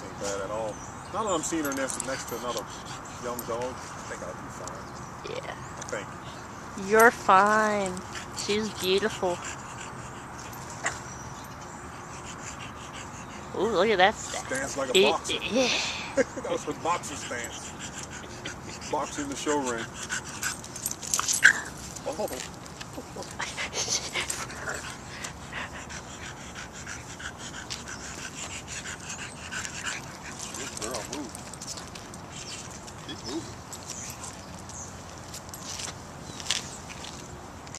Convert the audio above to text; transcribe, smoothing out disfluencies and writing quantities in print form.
This ain't bad at all. Now that I'm seeing her next to another young dog, I think I'll be fine. Yeah. I think. You're fine. She's beautiful. Ooh, look at that Stance like a boxer. Yeah. That was her boxer stance. Boxing the show ring. Oh.